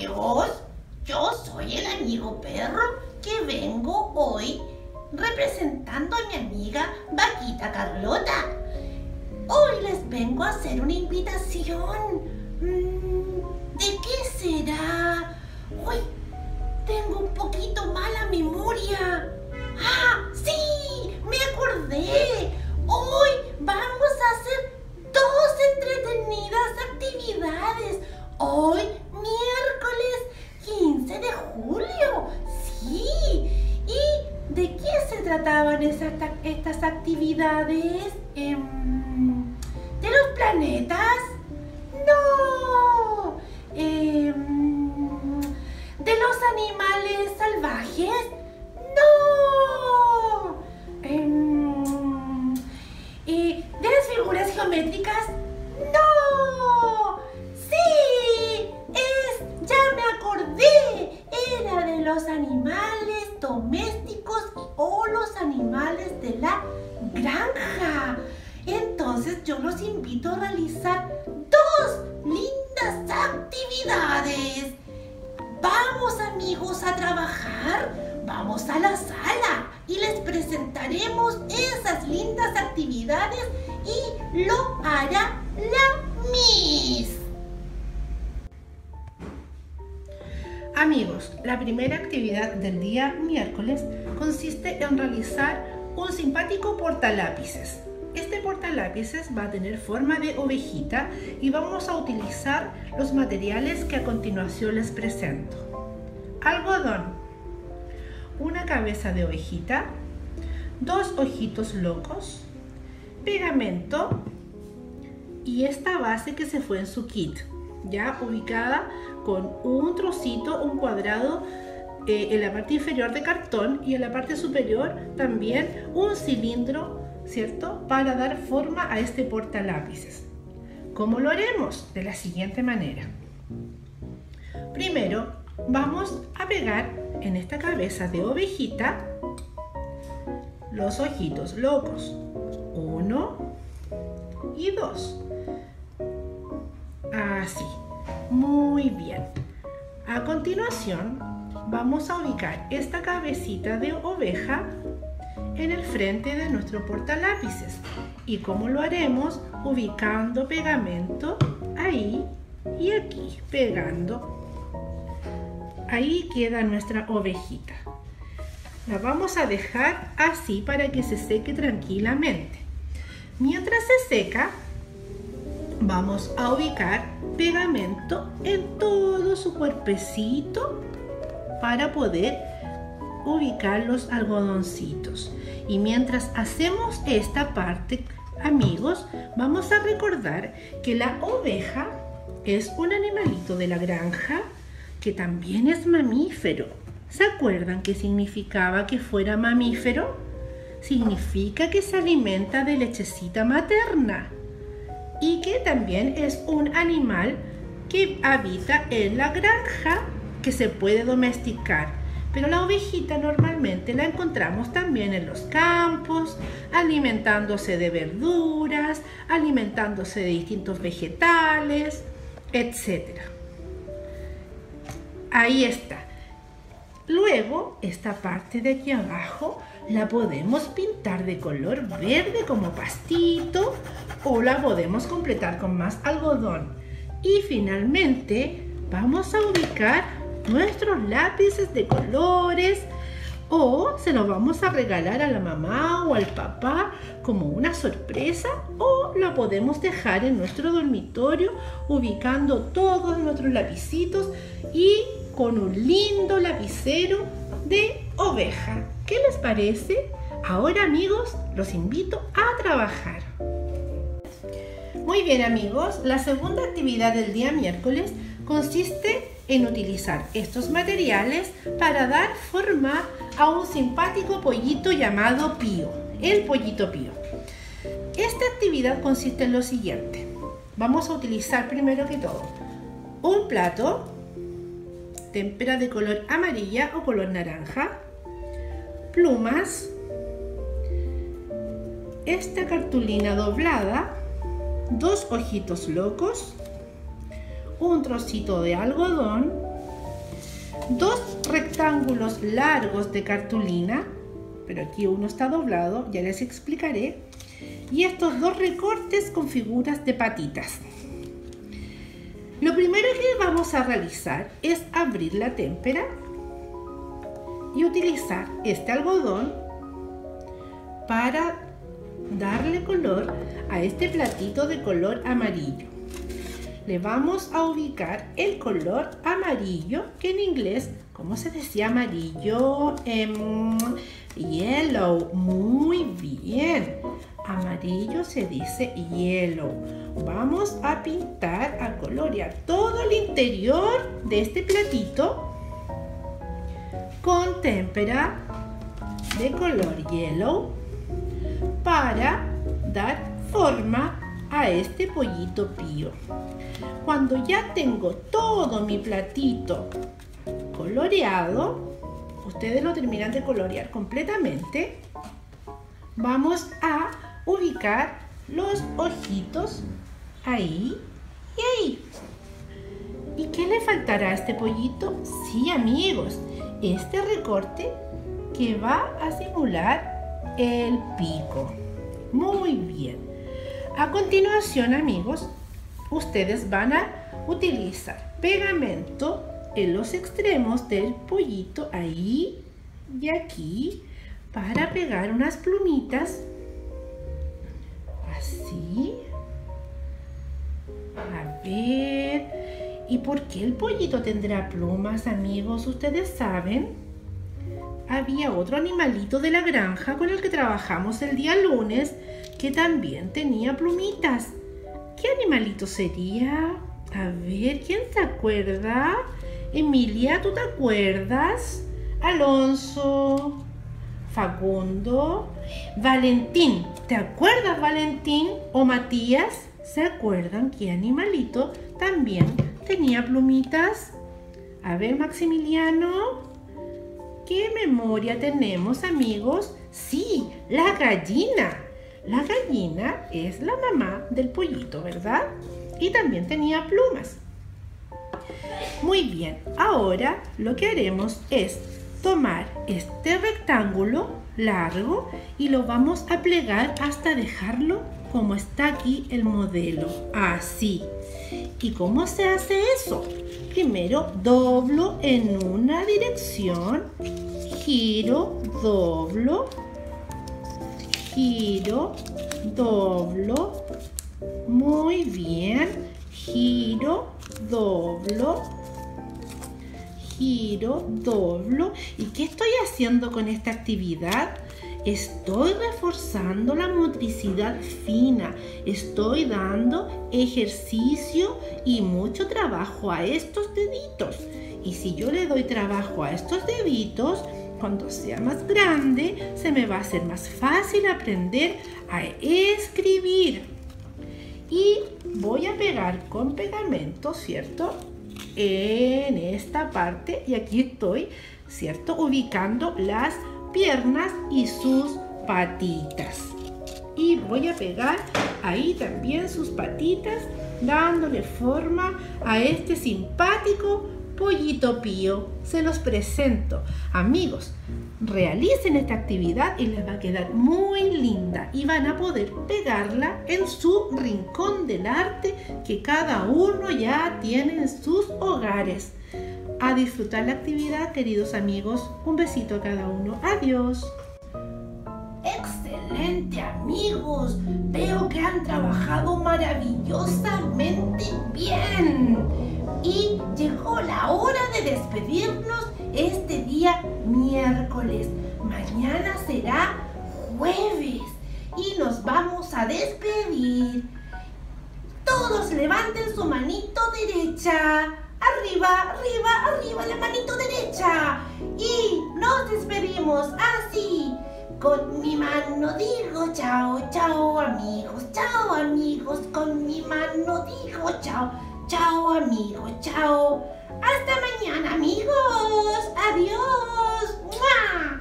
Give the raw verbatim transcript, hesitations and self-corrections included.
amigos, yo soy el amigo perro que vengo hoy representando a mi amiga Vaquita Carlota. Hoy les vengo a hacer una invitación. ¿De qué será? Uy, tengo un poquito mala memoria. ¡Ah, sí! ¡Me acordé! Hoy vamos a hacer dos entretenidas actividades. Hoy, miércoles quince de julio. ¡Sí! ¿Y de qué se trataban esas, estas actividades? Eh, ¿De los planetas? ¡No! Eh, ¿De los animales salvajes? ¡No! Eh, eh, ¿De las figuras geométricas? ¡No! ¡Sí! Es, ya me acordé. Era de los animales domésticos o los animales de la granja. Entonces yo los invito a realizar dos lindas actividades. Vamos, amigos, a trabajar. Vamos a la sala y les presentaremos esas lindas actividades y lo hará la Miss. Amigos, la primera actividad del día miércoles consiste en realizar un simpático portalápices. Este portalápices va a tener forma de ovejita y vamos a utilizar los materiales que a continuación les presento. Algodón, una cabeza de ovejita, dos ojitos locos, pegamento y esta base que se fue en su kit, ya ubicada con un trocito, un cuadrado eh, en la parte inferior de cartón y en la parte superior también un cilindro, ¿cierto?, para dar forma a este portalápices. ¿Cómo lo haremos? De la siguiente manera. Primero vamos a pegar en esta cabeza de ovejita los ojitos locos, uno y dos. Así, muy bien. A continuación vamos a ubicar esta cabecita de oveja en el frente de nuestro portalápices. ¿Y cómo lo haremos? Ubicando pegamento ahí y aquí, pegando. Ahí queda nuestra ovejita. La vamos a dejar así para que se seque tranquilamente. Mientras se seca, vamos a ubicar pegamento en todo su cuerpecito para poder ubicar los algodoncitos. Y mientras hacemos esta parte, amigos, vamos a recordar que la oveja es un animalito de la granja que también es mamífero. ¿Se acuerdan qué significaba que fuera mamífero? Significa que se alimenta de lechecita materna y que también es un animal que habita en la granja, que se puede domesticar. Pero la ovejita normalmente la encontramos también en los campos, alimentándose de verduras, alimentándose de distintos vegetales, etcétera. Ahí está. Luego, esta parte de aquí abajo la podemos pintar de color verde como pastito o la podemos completar con más algodón. Y finalmente vamos a ubicar nuestros lápices de colores o se los vamos a regalar a la mamá o al papá como una sorpresa, o la podemos dejar en nuestro dormitorio ubicando todos nuestros lapicitos y con un lindo lapicero de oveja. ¿Qué les parece? Ahora, amigos, los invito a trabajar. Muy bien, amigos, la segunda actividad del día miércoles consiste en utilizar estos materiales para dar forma a un simpático pollito llamado Pío, el pollito Pío. Esta actividad consiste en lo siguiente. Vamos a utilizar primero que todo un plato, témpera de color amarilla o color naranja, plumas, esta cartulina doblada, dos ojitos locos, un trocito de algodón dos rectángulos largos de cartulina, pero aquí uno está doblado, ya les explicaré, y estos dos recortes con figuras de patitas. Lo primero que vamos a realizar es abrir la témpera y utilizar este algodón para darle color a este platito de color amarillo. Le vamos a ubicar el color amarillo, que en inglés, ¿cómo se decía amarillo? Um, yellow. Muy bien. Amarillo se dice yellow. Vamos a pintar, a colorear todo el interior de este platito con témpera de color yellow para dar forma a este pollito pío. Cuando ya tengo todo mi platito coloreado, ustedes lo terminan de colorear completamente, vamos a ubicar los ojitos ahí y ahí. ¿Y qué le faltará a este pollito? Sí, amigos, este recorte que va a simular el pico. Muy bien. A continuación, amigos, ustedes van a utilizar pegamento en los extremos del pollito ahí y aquí para pegar unas plumitas así. A ver, ¿y por qué el pollito tendrá plumas, amigos? ¿Ustedes saben? Había otro animalito de la granja con el que trabajamos el día lunes que también tenía plumitas. ¿Qué animalito sería? A ver, ¿quién se acuerda? Emilia, ¿tú te acuerdas? Alonso, Facundo, Valentín. ¿Te acuerdas, Valentín? ¿O Matías? ¿Se acuerdan qué animalito también tenía plumitas? A ver, Maximiliano, ¿qué memoria tenemos, amigos? Sí, la gallina. La gallina es la mamá del pollito, ¿verdad? Y también tenía plumas. Muy bien, ahora lo que haremos es tomar este rectángulo largo y lo vamos a plegar hasta dejarlo como está aquí el modelo, así. ¿Y cómo se hace eso? Primero doblo en una dirección, giro, doblo, giro, doblo, muy bien, giro, doblo, giro, doblo. ¿Y qué estoy haciendo con esta actividad? Estoy reforzando la motricidad fina, estoy dando ejercicio y mucho trabajo a estos deditos. Y si yo le doy trabajo a estos deditos, cuando sea más grande, se me va a hacer más fácil aprender a escribir. Y voy a pegar con pegamento, ¿cierto? En esta parte, y aquí estoy, ¿cierto? Ubicando las piernas y sus patitas. Y voy a pegar ahí también sus patitas, dándole forma a este simpático pollito pío. Se los presento. Amigos, realicen esta actividad y les va a quedar muy linda y van a poder pegarla en su rincón del arte que cada uno ya tiene en sus hogares. A disfrutar la actividad, queridos amigos. Un besito a cada uno. Adiós. ¡Excelente, amigos! Veo que han trabajado maravillosamente bien. Y llegó la hora de despedirnos este día miércoles. Mañana será jueves y nos vamos a despedir. Todos levanten su manito derecha. Arriba, arriba, arriba la manito derecha. Y nos despedimos así. Con mi mano digo chao, chao amigos, chao amigos. Con mi mano digo chao, chao amigos, chao. Hasta mañana amigos. Adiós. ¡Mua!